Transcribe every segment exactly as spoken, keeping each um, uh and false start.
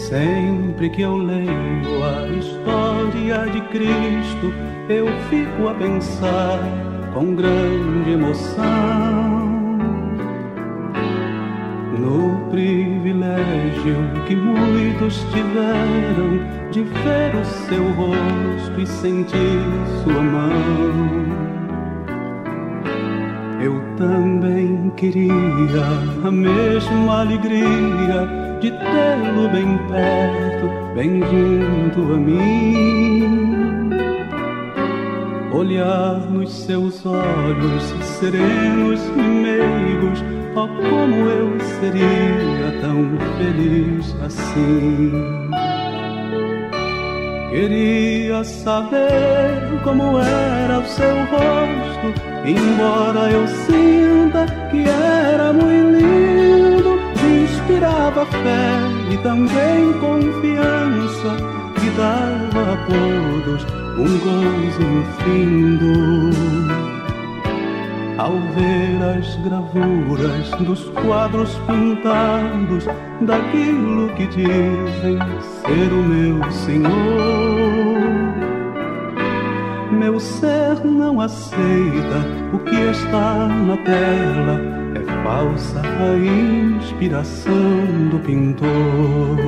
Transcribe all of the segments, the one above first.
Sempre que eu leio a história de Cristo, eu fico a pensar com grande emoção no privilégio que muitos tiveram de ver o seu rosto e sentir sua mão. Eu também queria a mesma alegria de tê-lo bem perto, bem junto a mim. Olhar nos seus olhos serenos e meigos, oh, como eu seria tão feliz assim. Queria saber como era o seu rosto, embora eu sinta que era muito lindo. Inspirava fé e também confiança, e dava a todos um gozo infindo. Ao ver as gravuras dos quadros pintados daquilo que dizem ser o meu Senhor, meu ser não aceita o que está na tela, é falsa a inspiração do pintor.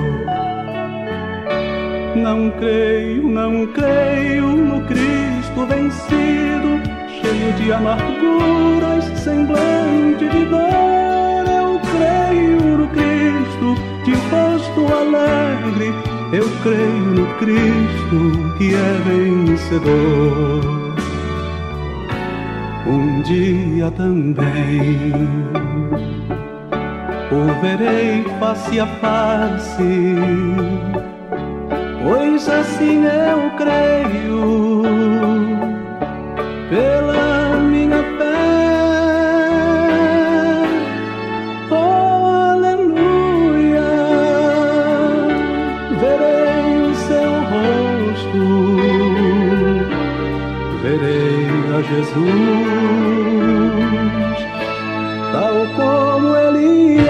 Não creio, não creio no Cristo vencido, cheio de amarguras, semblante de dor. Eu creio no Cristo de rosto alegre, eu creio no Cristo que é vencedor. Um dia também o verei face a face, pois assim eu creio pela minha fé. Oh, aleluia, verei o seu rosto, verei a Jesus tal como ele é.